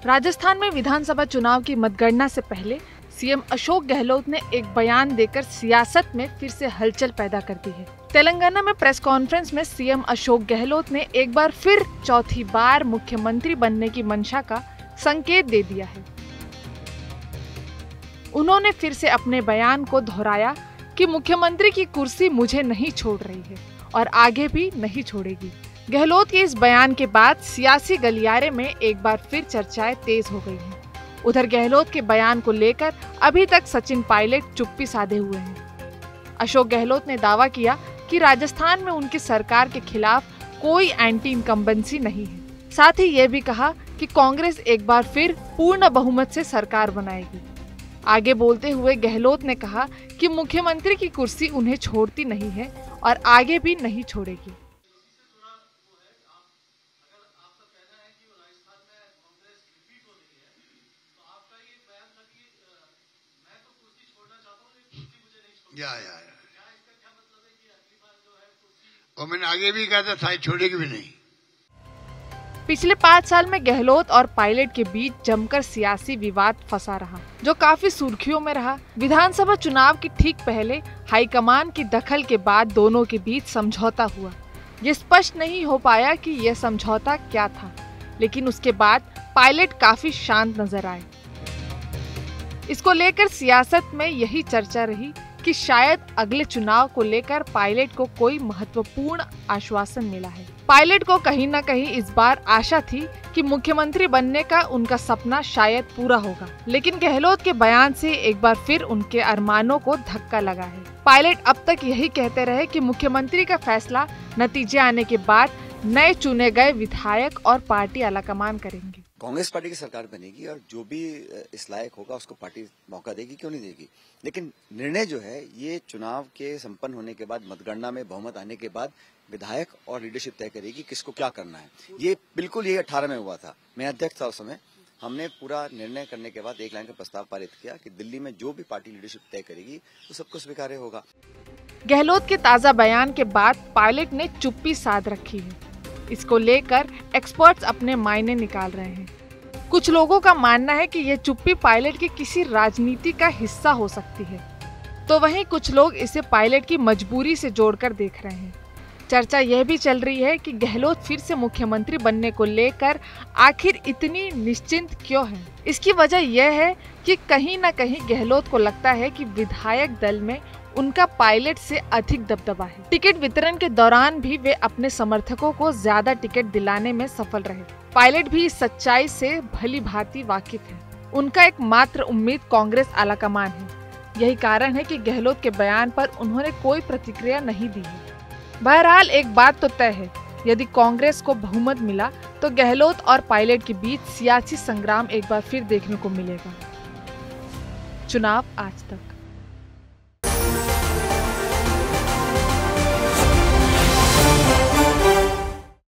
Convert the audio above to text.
राजस्थान में विधानसभा चुनाव की मतगणना से पहले सीएम अशोक गहलोत ने एक बयान देकर सियासत में फिर से हलचल पैदा कर दी है। तेलंगाना में प्रेस कॉन्फ्रेंस में सीएम अशोक गहलोत ने एक बार फिर चौथी बार मुख्यमंत्री बनने की मंशा का संकेत दे दिया है। उन्होंने फिर से अपने बयान को दोहराया कि मुख्यमंत्री की कुर्सी मुझे नहीं छोड़ रही है और आगे भी नहीं छोड़ेगी। गहलोत के इस बयान के बाद सियासी गलियारे में एक बार फिर चर्चाएं तेज हो गई हैं। उधर गहलोत के बयान को लेकर अभी तक सचिन पायलट चुप्पी साधे हुए हैं। अशोक गहलोत ने दावा किया कि राजस्थान में उनकी सरकार के खिलाफ कोई एंटी इनकम्बेंसी नहीं है। साथ ही ये भी कहा कि कांग्रेस एक बार फिर पूर्ण बहुमत से सरकार बनाएगी। आगे बोलते हुए गहलोत ने कहा कि मुख्यमंत्री की कुर्सी उन्हें छोड़ती नहीं है और आगे भी नहीं छोड़ेगी। और मैंने आगे भी कहा था शायद छोड़ेगी भी नहीं। पिछले 5 साल में गहलोत और पायलट के बीच जमकर सियासी विवाद फंसा रहा, जो काफी सुर्खियों में रहा। विधानसभा चुनाव की ठीक पहले हाईकमान की दखल के बाद दोनों के बीच समझौता हुआ। ये स्पष्ट नहीं हो पाया कि यह समझौता क्या था, लेकिन उसके बाद पायलट काफी शांत नजर आए। इसको लेकर सियासत में यही चर्चा रही कि शायद अगले चुनाव को लेकर पायलट को कोई महत्वपूर्ण आश्वासन मिला है। पायलट को कहीं न कहीं इस बार आशा थी कि मुख्यमंत्री बनने का उनका सपना शायद पूरा होगा, लेकिन गहलोत के बयान से एक बार फिर उनके अरमानों को धक्का लगा है। पायलट अब तक यही कहते रहे कि मुख्यमंत्री का फैसला नतीजे आने के बाद नए चुने गए विधायक और पार्टी आलाकमान करेंगे। कांग्रेस पार्टी की सरकार बनेगी और जो भी इस लायक होगा उसको पार्टी मौका देगी, क्यों नहीं देगी। लेकिन निर्णय जो है ये चुनाव के संपन्न होने के बाद, मतगणना में बहुमत आने के बाद विधायक और लीडरशिप तय करेगी किसको क्या करना है। ये बिल्कुल ये 18 में हुआ था। मैं अध्यक्ष था उस समय। हमने पूरा निर्णय करने के बाद एक लाइन का प्रस्ताव पारित किया कि दिल्ली में जो भी पार्टी लीडरशिप तय करेगी तो सबको स्वीकार्य होगा। गहलोत के ताजा बयान के बाद पायलट ने चुप्पी साध रखी है। इसको लेकर एक्सपर्ट्स अपने मायने निकाल रहे हैं। कुछ लोगों का मानना है कि यह चुप्पी पायलट की किसी राजनीति का हिस्सा हो सकती है, तो वहीं कुछ लोग इसे पायलट की मजबूरी से जोड़कर देख रहे हैं। चर्चा यह भी चल रही है कि गहलोत फिर से मुख्यमंत्री बनने को लेकर आखिर इतनी निश्चिंत क्यों है। इसकी वजह यह है कि कहीं न कहीं गहलोत को लगता है कि विधायक दल में उनका पायलट से अधिक दबदबा है। टिकट वितरण के दौरान भी वे अपने समर्थकों को ज्यादा टिकट दिलाने में सफल रहे। पायलट भी इस सच्चाई से भली भांति वाकिफ है। उनका एकमात्र उम्मीद कांग्रेस आलाकमान है। यही कारण है कि गहलोत के बयान पर उन्होंने कोई प्रतिक्रिया नहीं दी है। बहरहाल एक बात तो तय है, यदि कांग्रेस को बहुमत मिला तो गहलोत और पायलट के बीच सियासी संग्राम एक बार फिर देखने को मिलेगा। चुनाव आज तक।